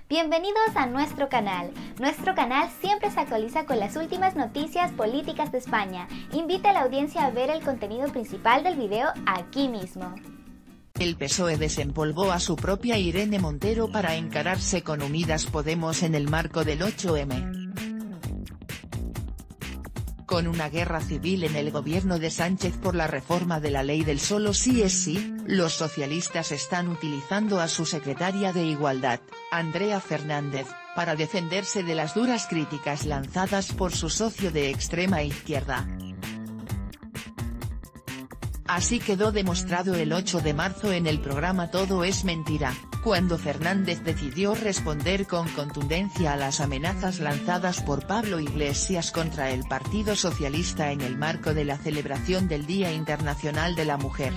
Bienvenidos a nuestro canal. Nuestro canal siempre se actualiza con las últimas noticias políticas de España. Invita a la audiencia a ver el contenido principal del video aquí mismo. El PSOE desempolvó a su propia Irene Montero para encararse con Unidas Podemos en el marco del 8M. Con una guerra civil en el gobierno de Sánchez por la reforma de la ley del solo sí es sí, los socialistas están utilizando a su secretaria de Igualdad, Andrea Fernández, para defenderse de las duras críticas lanzadas por su socio de extrema izquierda. Así quedó demostrado el 8 de marzo en el programa Todo es Mentira, cuando Fernández decidió responder con contundencia a las amenazas lanzadas por Pablo Iglesias contra el Partido Socialista en el marco de la celebración del Día Internacional de la Mujer.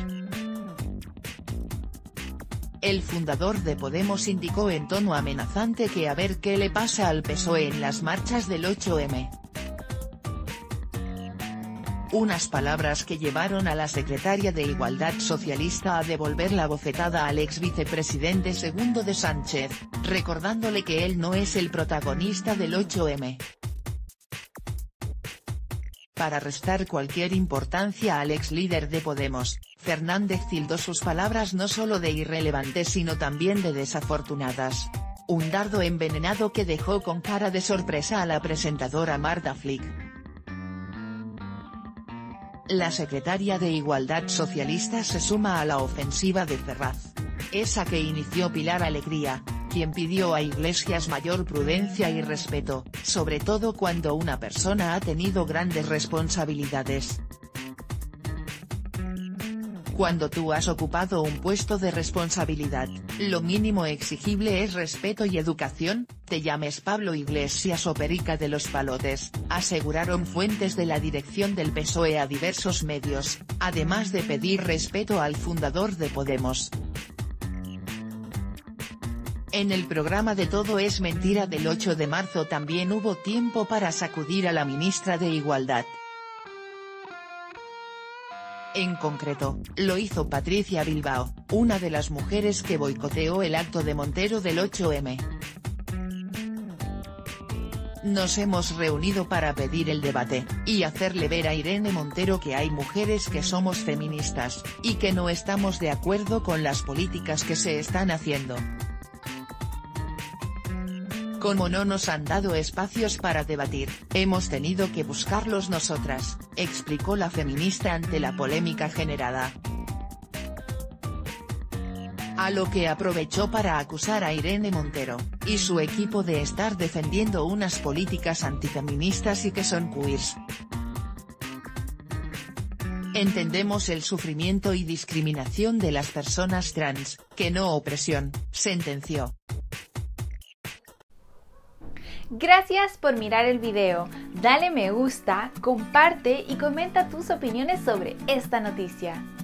El fundador de Podemos indicó en tono amenazante que a ver qué le pasa al PSOE en las marchas del 8M. Unas palabras que llevaron a la secretaria de Igualdad socialista a devolver la bofetada al ex vicepresidente segundo de Sánchez, recordándole que él no es el protagonista del 8M. Para restar cualquier importancia al ex líder de Podemos, Fernández tildó sus palabras no solo de irrelevantes sino también de desafortunadas. Un dardo envenenado que dejó con cara de sorpresa a la presentadora Marta Flick. La secretaria de Igualdad socialista se suma a la ofensiva de Ferraz. Esa que inició Pilar Alegría, quien pidió a Iglesias mayor prudencia y respeto, sobre todo cuando una persona ha tenido grandes responsabilidades. Cuando tú has ocupado un puesto de responsabilidad, lo mínimo exigible es respeto y educación, te llames Pablo Iglesias o Perica de los Palotes, aseguraron fuentes de la dirección del PSOE a diversos medios, además de pedir respeto al fundador de Podemos. En el programa de Todo es Mentira del 8 de marzo también hubo tiempo para sacudir a la ministra de Igualdad. En concreto, lo hizo Patricia Bilbao, una de las mujeres que boicoteó el acto de Montero del 8M. Nos hemos reunido para pedir el debate, y hacerle ver a Irene Montero que hay mujeres que somos feministas, y que no estamos de acuerdo con las políticas que se están haciendo. Como no nos han dado espacios para debatir, hemos tenido que buscarlos nosotras, explicó la feminista ante la polémica generada. A lo que aprovechó para acusar a Irene Montero, y su equipo de estar defendiendo unas políticas antifeministas y que son queers. Entendemos el sufrimiento y discriminación de las personas trans, que no opresión, sentenció. Gracias por mirar el video, dale me gusta, comparte y comenta tus opiniones sobre esta noticia.